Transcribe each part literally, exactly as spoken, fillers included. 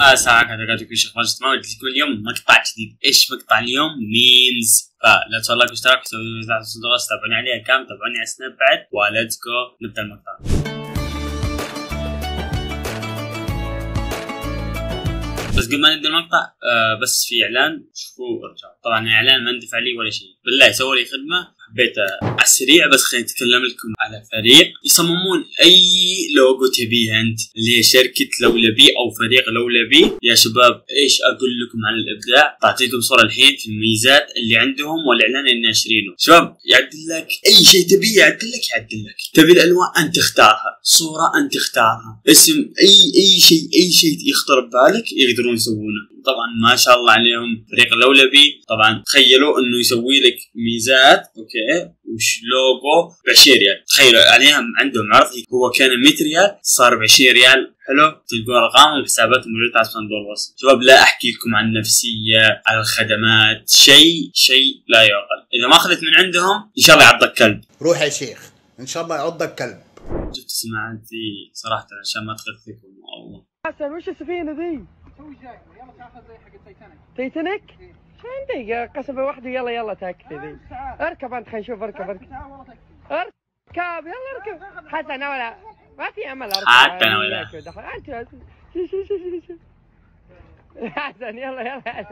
آه ساعة كذا قاعد يكون شيخ ماجد تمام. تكون اليوم مقطع جديد. ايش مقطع اليوم؟ ميمز. فلا تنسوا لايك واشتراك وسووا تابعوني عليها كام، تابعوني على سناب بعد، وليتس جو نبدا المقطع. بس قبل ما نبدا المقطع آه بس في اعلان، شوفوا ارجعوا. طبعا اعلان ما ندفع لي ولا شيء، بالله سووا لي خدمه حبيت على السريع. بس خليني اتكلم لكم على فريق يصممون اي لوجو تبيه انت، اللي هي شركه لولبي او فريق لولبي. يا شباب ايش اقول لكم عن الابداع؟ بعطيكم صوره الحين في الميزات اللي عندهم والاعلان اللي ناشرينه. شباب يعدل لك اي شيء تبيه، يعدل لك يعدل لك. تبي الالوان انت تختارها، صوره انت تختارها، اسم اي اي شيء اي شيء يخطر ببالك يقدرون يسوونه. طبعا ما شاء الله عليهم فريق لولبي. طبعا تخيلوا انه يسوي لك ميزات اوكي وش لوجو ب عشرين ريال. تخيلوا عليهم عندهم عرض هو كان مئة ريال صار ب عشرين ريال. حلو، تلقون ارقامهم وحساباتهم موجوده على صندوق الوصف. شباب لا احكي لكم عن النفسيه، على الخدمات، شيء شيء لا يعقل. اذا ما اخذت من عندهم ان شاء الله يعضك كلب. روح يا شيخ ان شاء الله يعضك كلب. جبت سماعتي صراحه عشان ما تغثكم. الله حسن وش السفينه ذي؟ توي جاي يلا تاخذ زي حق التايتانيك. تايتانيك؟ شو عندك قصبه واحده؟ يلا يلا تكفي ذي. اركب انت، خلينا نشوف. اركب اركب اركب يلا اركب. حتى انا ولا ما في امل اركب. حتى انا ولا انت شو شو شو شو حسن يلا يلا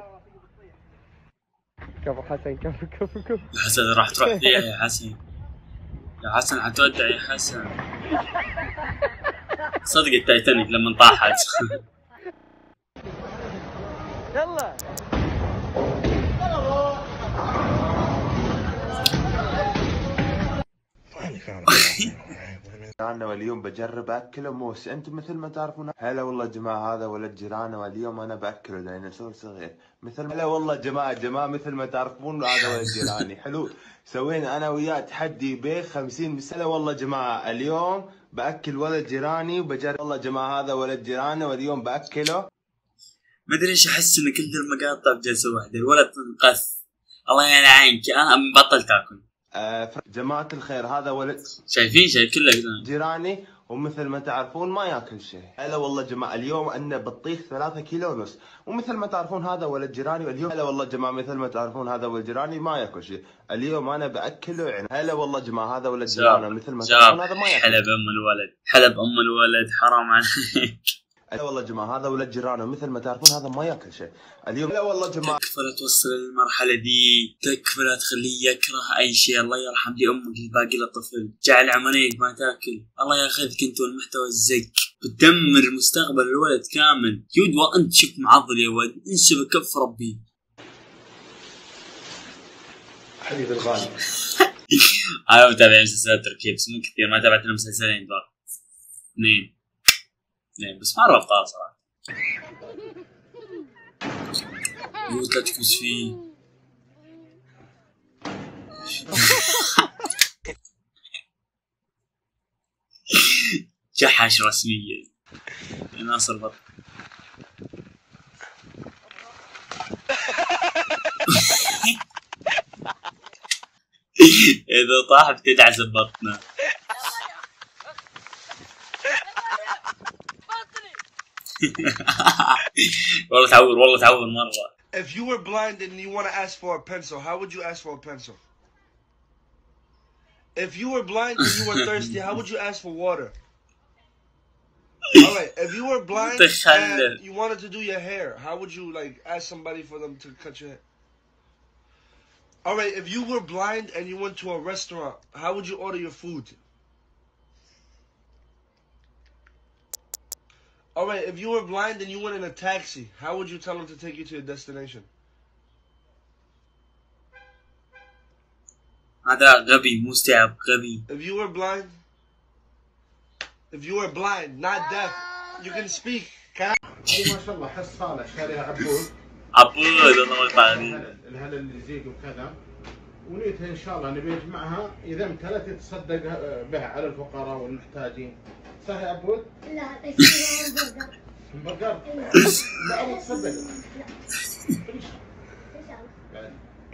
كفو حسن كفو كفو كفو. يا حسن راح تروح فيها يا حسن. يا حسن حتودع يا حسن. صدق التايتانيك لما طاحت. يلا انا واليوم بجرب اكله موس. انتم مثل ما تعرفون هلا والله جماعه هذا ولد جيرانه واليوم انا باكله ديناصور صغير مثل هلا والله جماعه جماعه مثل ما تعرفون هذا ولد جيراني. حلو، سوينا انا وياه تحدي بيخ خمسين بس. هلا والله جماعه اليوم باكل ولد جيراني وبجرب. والله جماعه هذا ولد جيرانه واليوم باكله. ما ادري ايش احس ان كل المقاطع بجلسه واحده. الولد انقذ الله يلعنك. اه بطل تاكل. آه جماعة الخير هذا ولد شايفين شايف كله جيراني ومثل ما تعرفون ما ياكل شيء. هلا والله جماعة اليوم أنا بطيخ ثلاثة كيلو ونص ومثل ما تعرفون هذا ولد جيراني واليوم. هلا والله جماعة مثل ما تعرفون هذا ولد جيراني ما ياكل شيء. اليوم أنا بأكله يعني. هلا والله جماعة هذا ولد جيراني مثل ما تعرفون هذا ما ياكل. حلب أم الولد، حلب أم الولد حرام عليك. هلا والله جماعة هذا ولد جيرانه مثل ما تعرفون هذا ما ياكل شيء اليوم. هلا والله جماعة تكفى لا توصل للمرحلة دي، تكفى لا تخليه يكره أي شيء. الله يرحم لي أمك الباقي للطفل، جعل عمريك ما تاكل. الله ياخذك أنت والمحتوى الزق، بتدمر مستقبل الولد كامل. يود وأنت شوف معضل يا ولد، انسى بكف ربي. حبيبي الغالي. أنا متابع مسلسلات تركية بس مو كثير، ما تابعت إلا مسلسلين فقط، اثنين اثنين بس مرة أبطال صراحة. يود لا تكبس فيه. جحش رسميا ناصر بطل. إذا طاح بتدعس ببطنه. والله تعور والله تعور مرة. If you were blind and you want to ask for a pencil, how would you ask for a pencil? If you were blind and you were thirsty, how would you ask for water? Alright, if you were blind and you wanted to do your hair, how would you like ask somebody for them to cut your hair? Alright, if you were blind and you went to a restaurant, how would you order your food? Alright, if you were blind and you went in a taxi, how would you tell them to take you to your destination? هذا غبي مستعب غبي. If you were blind, if you were blind, not deaf, you can speak. Can هذه ما شاء الله حس صالح شاريها عبود. عبود الله يطلع عليك. الهلال اللي زيق وكذا. ونيتها ان شاء الله نبي نجمعها اذا امتلت يتصدق بها على الفقراء والمحتاجين. صح يا عبود؟ لا تشتري همبرجر. همبرجر؟ لا ابغى تصدق. ان شاء الله.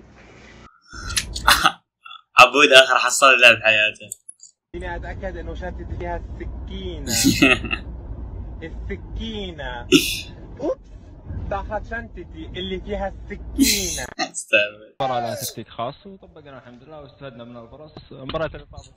عبود اخر حصل له بحياته. فيني اتاكد انه شنطتي فيها السكينه. السكينه. اوبس تاخذ شنطتي اللي فيها السكينه. استاذ مباراة لها تكتيك خاص وطبقنا الحمد لله واستفدنا من الفرص. مباراة اللي فاتت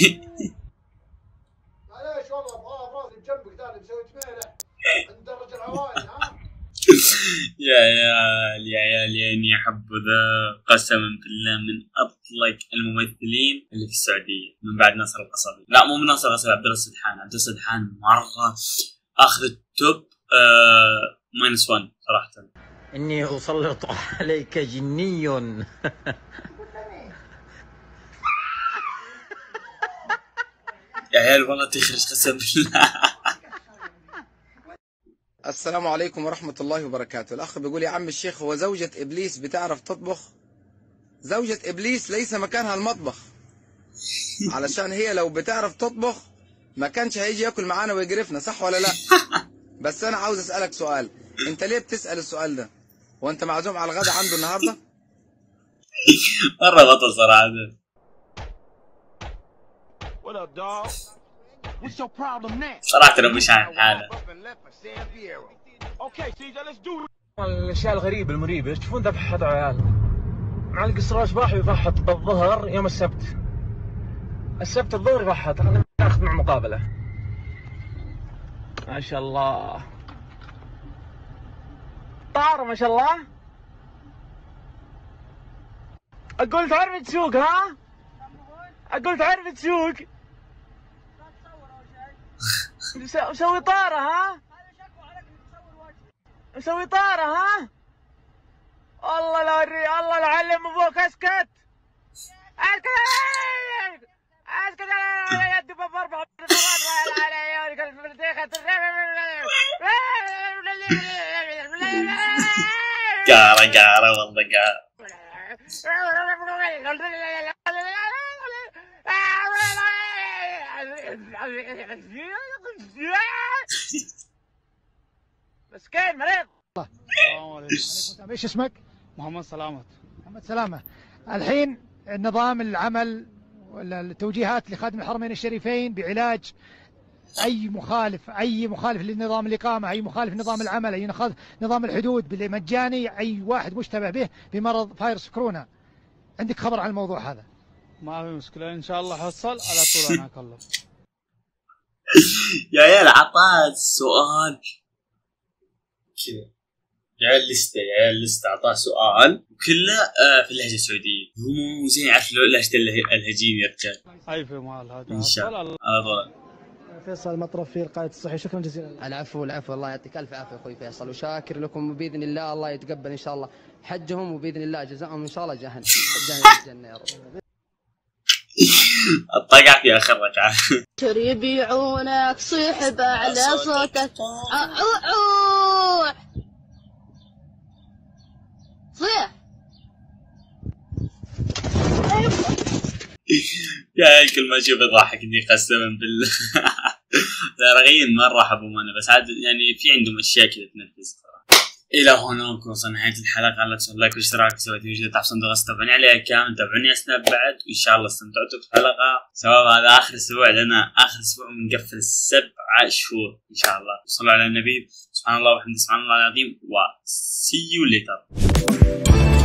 معليش والله ابغى فراسي بجنبك ثاني مسوي تميله عند درج العوائل ها. يا عيال يا عيال يعني حبذا قسما بالله من اطلق الممثلين اللي في السعوديه من بعد ناصر القصبي. لا مو من ناصر القصبي، عبد الله السدحان. عبد الله السدحان مره اخذ التوب آه ماينس واحد صراحه. اني اسلط عليك جني. يا عيال والله تخرج قسم بالله. السلام عليكم ورحمة الله وبركاته. الأخ بيقول يا عم الشيخ هو زوجة إبليس بتعرف تطبخ؟ زوجة إبليس ليس مكانها المطبخ، علشان هي لو بتعرف تطبخ ما كانش هيجي ياكل معانا ويقرفنا، صح ولا لا؟ بس أنا عاوز أسألك سؤال، أنت ليه بتسأل السؤال ده؟ وأنت معزوم على الغدا عنده النهاردة؟ مرة بطل صراحة. صراحة أنا مش عارف حالة. الاشياء الغريبه المريبه تشوفون ذبح هذا عيال مع القصر الاشباح يفحط بالظهر يوم السبت. السبت الظهر يفحط. ناخذ مع مقابله. ما شاء الله طار ما شاء الله. اقول تعرف تسوق ها؟ اقول تعرف تسوق. مسوي طاره ها؟ مسوي طاره ها؟ الله لا وري الله لا علم ابوك. اسكت اسكت اسكت على يدي باربع قارة قارة والله قارة. مسكين مريض. السلام عليكم. ايش اسمك؟ محمد سلامة. محمد سلامة. الحين نظام العمل ولا التوجيهات لخادم الحرمين الشريفين بعلاج اي مخالف اي مخالف لنظام الاقامه، اي مخالف لنظام العمل، اي نظام الحدود بالمجاني، اي واحد مشتبه به بمرض فيروس كورونا. عندك خبر عن الموضوع هذا؟ ما في مشكلة إن شاء الله حصل على طول. أنا أكلم. يا عيال عطاه سؤال كذا، يا عيال لسته يا عيال لسته عطاه سؤال وكله آه في اللهجة السعودية. هو مو زين يعرف لهجة الهجين يا رجال. أي في مال هذا. إن شاء الله على طول. فيصل مطرف في القائد الصحي. شكرا جزيلا. العفو العفو الله يعطيك الف عافيه اخوي فيصل، وشاكر لكم وباذن الله الله يتقبل ان شاء الله حجهم وباذن الله جزاهم ان شاء الله جهنم الجنه يا رب. الطقع في اخر ركعه. يبيعونك صيحب على صوتك. عوع صيح يا عيال كل ما اشوف يضحكني قسما بالله. العراقيين مرة احبهم انا، بس عاد يعني في عندهم اشياء كذا تنفس صراحة. الى هنا وصلنا نهاية الحلقة. لا تنسوا لايك واشتراك وسويت فيديو تحت صندوق تابعوني عليها كامل، تابعوني اسناب بعد، وان شاء الله استمتعتوا بالحلقة. سواء هذا اخر اسبوع لنا اخر اسبوع بنقفل السبع شهور ان شاء الله. صلوا على النبي. سبحان الله وبحمده سبحان الله العظيم و see you later.